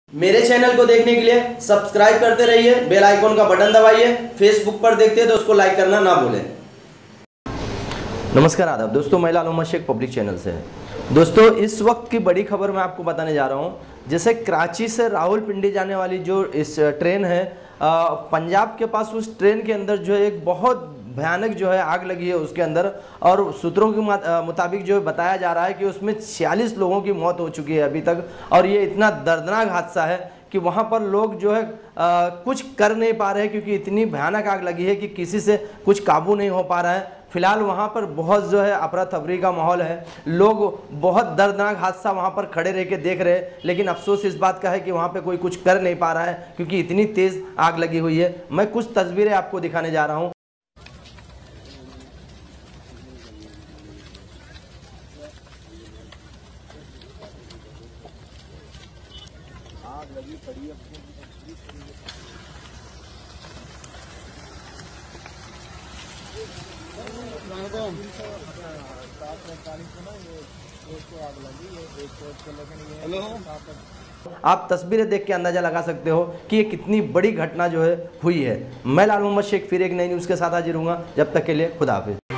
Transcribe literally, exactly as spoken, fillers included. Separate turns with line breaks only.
मेरे चैनल को देखने के लिए सब्सक्राइब करते रहिए, बेल आइकॉन का बटन दबाइए। फेसबुक पर देखते हैं तो उसको लाइक करना ना भूलें। नमस्कार, आदाब दोस्तों, मैं लाल मोहम्मद शेख पब्लिक चैनल से है। दोस्तों, इस वक्त की बड़ी खबर मैं आपको बताने जा रहा हूं। जैसे कराची से रावलपिंडी जाने वाली जो इस ट्रेन है, पंजाब के पास, उस ट्रेन के अंदर जो है एक बहुत भयानक जो है आग लगी है उसके अंदर। और सूत्रों के मुताबिक जो बताया जा रहा है कि उसमें छियालीस लोगों की मौत हो चुकी है अभी तक। और ये इतना दर्दनाक हादसा है कि वहाँ पर लोग जो है आ, कुछ कर नहीं पा रहे हैं, क्योंकि इतनी भयानक आग लगी है कि किसी से कुछ काबू नहीं हो पा रहा है। फिलहाल वहाँ पर बहुत जो है अफरा तफरी का माहौल है। लोग बहुत दर्दनाक हादसा वहाँ पर खड़े रह के देख रहे हैं, लेकिन अफसोस इस बात का है कि वहाँ पे कोई कुछ कर नहीं पा रहा है, क्योंकि इतनी तेज़ आग लगी हुई है। मैं कुछ तस्वीरें आपको दिखाने जा रहा हूँ।
आग लगी पड़ी है।
आप तस्वीरें देख के अंदाजा लगा सकते हो कि ये कितनी बड़ी घटना जो है हुई है। मैं लाल मोहम्मद शेख फिर एक नई न्यूज़ के साथ हाजिर हूँगा। जब तक के लिए खुदा हाफिज।